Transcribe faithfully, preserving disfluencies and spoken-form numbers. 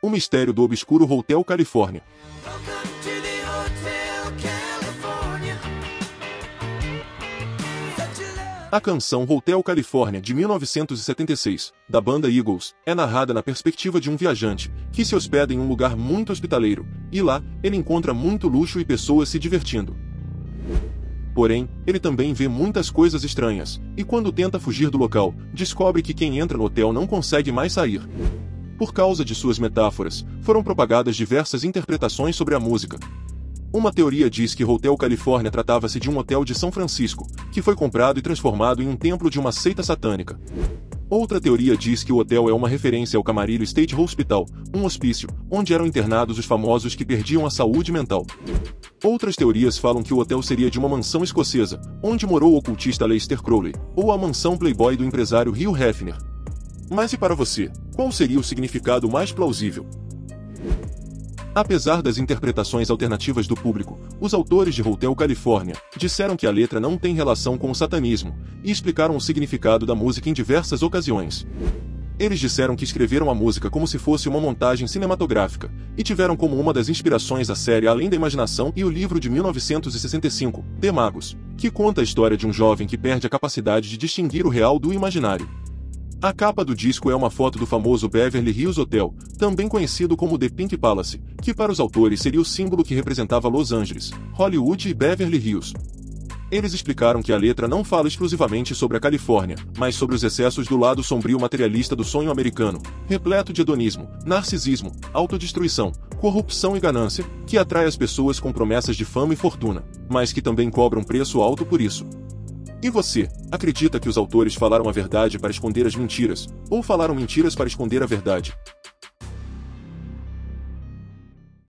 O mistério do obscuro Hotel California. A canção Hotel California, de mil novecentos e setenta e seis, da banda Eagles, é narrada na perspectiva de um viajante, que se hospeda em um lugar muito hospitaleiro, e lá, ele encontra muito luxo e pessoas se divertindo. Porém, ele também vê muitas coisas estranhas, e quando tenta fugir do local, descobre que quem entra no hotel não consegue mais sair. Por causa de suas metáforas, foram propagadas diversas interpretações sobre a música. Uma teoria diz que Hotel California tratava-se de um hotel de São Francisco, que foi comprado e transformado em um templo de uma seita satânica. Outra teoria diz que o hotel é uma referência ao Camarillo State Hospital, um hospício, onde eram internados os famosos que perdiam a saúde mental. Outras teorias falam que o hotel seria de uma mansão escocesa, onde morou o ocultista Aleister Crowley, ou a mansão Playboy do empresário Hugh Hefner. Mas e para você, qual seria o significado mais plausível? Apesar das interpretações alternativas do público, os autores de Hotel California disseram que a letra não tem relação com o satanismo, e explicaram o significado da música em diversas ocasiões. Eles disseram que escreveram a música como se fosse uma montagem cinematográfica, e tiveram como uma das inspirações a série Além da Imaginação e o livro de mil novecentos e sessenta e cinco, The Magos, que conta a história de um jovem que perde a capacidade de distinguir o real do imaginário. A capa do disco é uma foto do famoso Beverly Hills Hotel, também conhecido como The Pink Palace, que para os autores seria o símbolo que representava Los Angeles, Hollywood e Beverly Hills. Eles explicaram que a letra não fala exclusivamente sobre a Califórnia, mas sobre os excessos do lado sombrio materialista do sonho americano, repleto de hedonismo, narcisismo, autodestruição, corrupção e ganância, que atrai as pessoas com promessas de fama e fortuna, mas que também cobram preço alto por isso. E você, acredita que os autores falaram a verdade para esconder as mentiras, ou falaram mentiras para esconder a verdade?